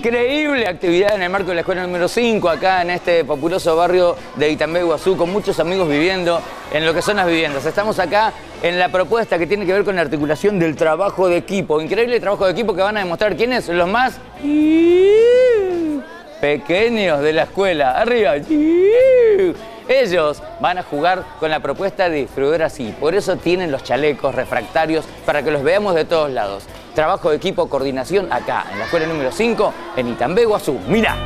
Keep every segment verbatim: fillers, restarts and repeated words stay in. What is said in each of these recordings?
Increíble actividad en el marco de la escuela número cinco, acá en este populoso barrio de Itambé, Iguazú, con muchos amigos viviendo en lo que son las viviendas. Estamos acá en la propuesta que tiene que ver con la articulación del trabajo de equipo. Increíble trabajo de equipo que van a demostrar quiénes, los más pequeños de la escuela. Arriba. Ellos van a jugar con la propuesta de distribuir así. Por eso tienen los chalecos refractarios para que los veamos de todos lados. Trabajo de equipo, coordinación acá, en la escuela número cinco, en Itambé, Iguazú. ¡Mira!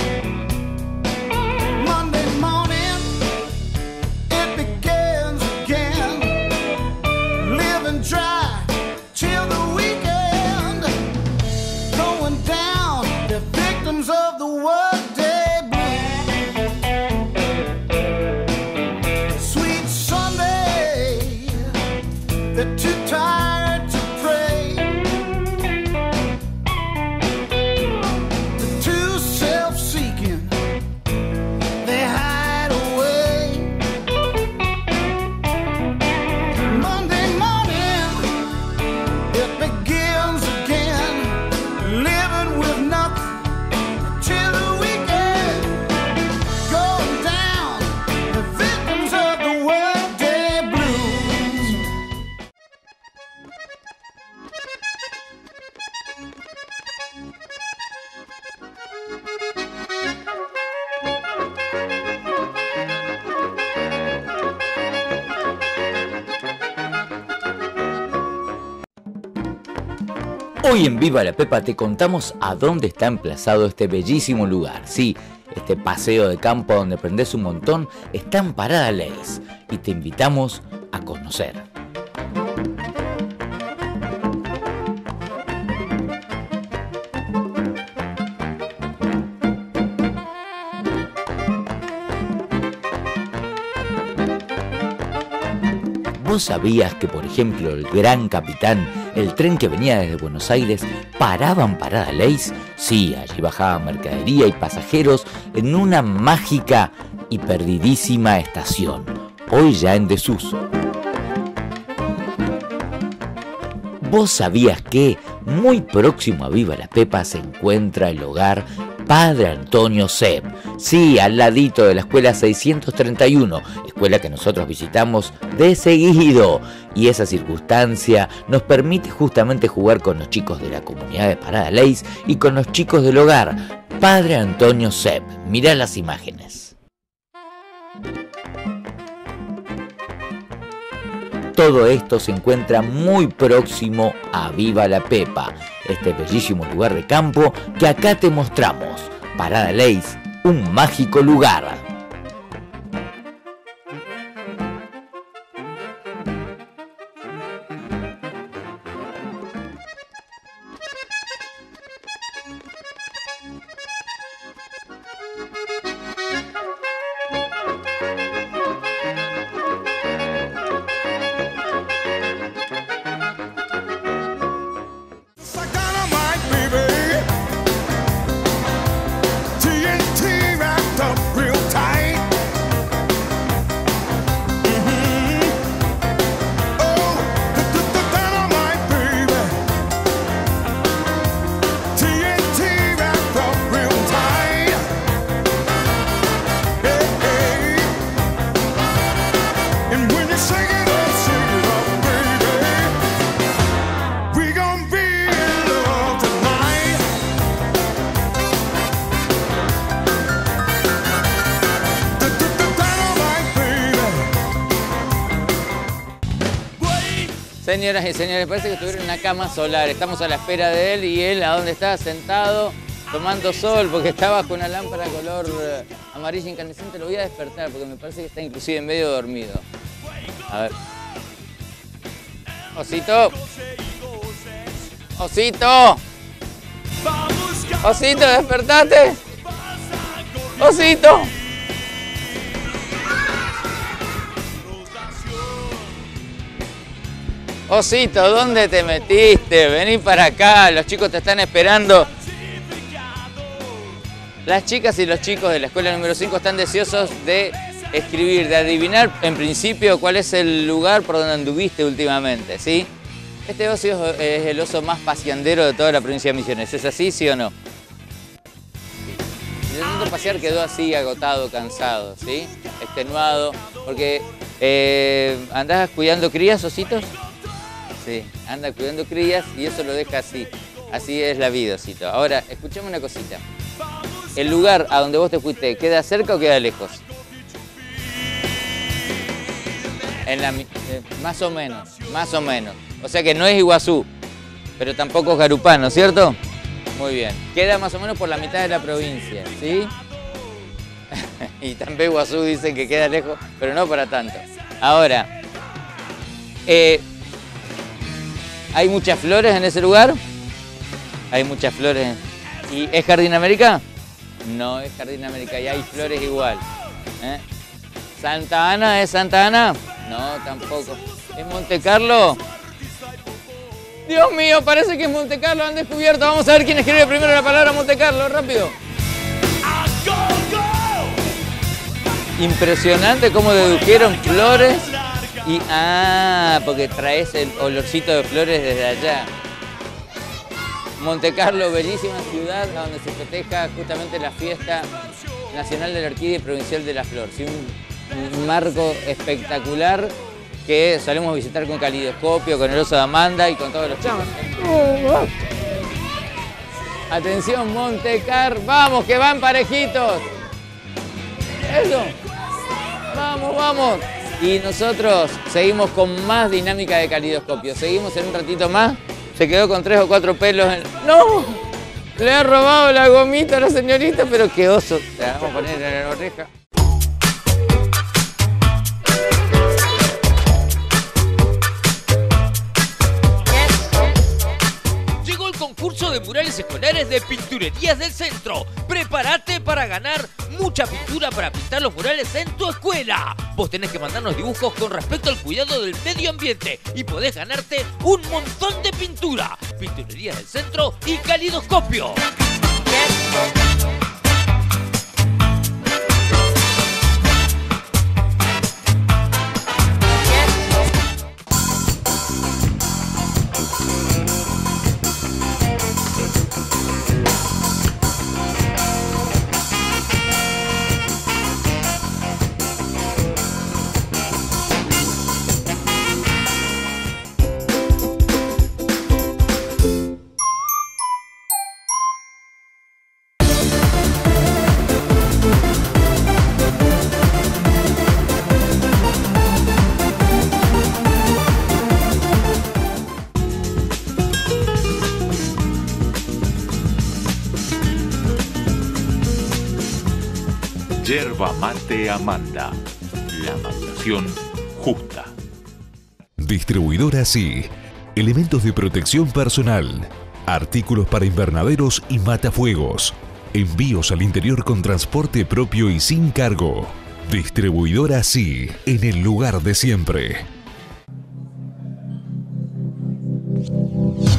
Hoy en Viva la Pepa te contamos a dónde está emplazado este bellísimo lugar. Sí, este paseo de campo donde aprendes un montón está en Parada Leis y te invitamos a conocer. ¿Vos sabías que, por ejemplo, el Gran Capitán, el tren que venía desde Buenos Aires, paraba en Parada Leis? Sí, allí bajaba mercadería y pasajeros en una mágica y perdidísima estación, hoy ya en desuso. ¿Vos sabías que muy próximo a Viva la Pepa se encuentra el hogar Padre Antonio Sepp? Sí, al ladito de la escuela seiscientos treinta y uno, escuela que nosotros visitamos de seguido. Y esa circunstancia nos permite justamente jugar con los chicos de la comunidad de Parada Leis y con los chicos del hogar Padre Antonio Sepp. Mirá las imágenes. Todo esto se encuentra muy próximo a Viva la Pepa, este bellísimo lugar de campo que acá te mostramos. Parada Leis, un mágico lugar. Señoras y señores, parece que estuvieron en una cama solar. Estamos a la espera de él y él, ¿a dónde está? Sentado, tomando sol, porque está bajo una lámpara color eh, amarilla incandescente. Lo voy a despertar porque me parece que está inclusive medio dormido. A ver. Osito. Osito. Osito, despertate. Osito. Osito, ¿dónde te metiste? Vení para acá, los chicos te están esperando. Las chicas y los chicos de la escuela número cinco están deseosos de escribir, de adivinar en principio cuál es el lugar por donde anduviste últimamente, ¿sí? Este oso es el oso más paseandero de toda la provincia de Misiones. ¿Es así, sí o no? de tanto pasear quedó así, agotado, cansado, ¿sí? Extenuado, porque eh, ¿andás cuidando crías, ositos? Sí, anda cuidando crías y eso lo deja así. Así es la vida, osito. Ahora, escuchame una cosita. ¿El lugar a donde vos te fuiste, queda cerca o queda lejos? En la, eh, más o menos, más o menos. O sea que no es Iguazú, pero tampoco es Garupano, ¿cierto? Muy bien. Queda más o menos por la mitad de la provincia, ¿sí? Y también Iguazú dicen que queda lejos, pero no para tanto. Ahora, eh, ¿hay muchas flores en ese lugar? Hay muchas flores. ¿Y es Jardín América? No es Jardín América y hay flores igual. ¿Eh? ¿Santa Ana es Santa Ana? No, tampoco. ¿Es Monte Carlo? Dios mío, parece que es Monte Carlo, han descubierto. Vamos a ver quién escribe primero la palabra Monte Carlo, rápido. Impresionante cómo dedujeron flores y... Ah, porque traes el olorcito de flores desde allá. Monte Carlo, bellísima ciudad donde se festeja justamente la fiesta nacional de la orquídea y provincial de la flor. ¿Sí? Un, un marco espectacular que solemos visitar con calidoscopio, con el oso de Amanda y con todos los chicos. Atención, Monte Carlo, vamos, que van parejitos. Eso, vamos, vamos. Y nosotros seguimos con más dinámica de calidoscopio. Seguimos en un ratito más. Se quedó con tres o cuatro pelos en... ¡No! Le ha robado la gomita a la señorita, pero qué oso. La vamos a poner en la oreja. Llegó el concurso de murales escolares de Pinturerías del Centro. Prepárate para ganar mucha pintura para pintar los murales en tu escuela. Vos tenés que mandarnos dibujos con respecto al cuidado del medio ambiente y podés ganarte un montón de pintura. Pinturerías del Centro y Calidoscopio. Yerba Mate Amanda, la maduración justa. Distribuidora Sí, elementos de protección personal, artículos para invernaderos y matafuegos, envíos al interior con transporte propio y sin cargo. Distribuidora Sí, en el lugar de siempre.